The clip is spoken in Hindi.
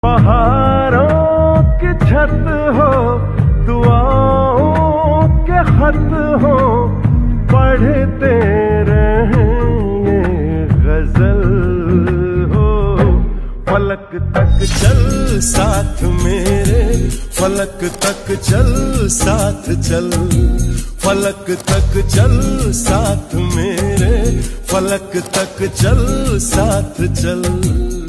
पहाड़ों की छत हो, दुआओं के खत हो, पढ़ते रहें ये गजल हो। फलक तक चल साथ मेरे, फलक तक चल साथ चल, फलक तक चल साथ मेरे, फलक तक चल साथ चल।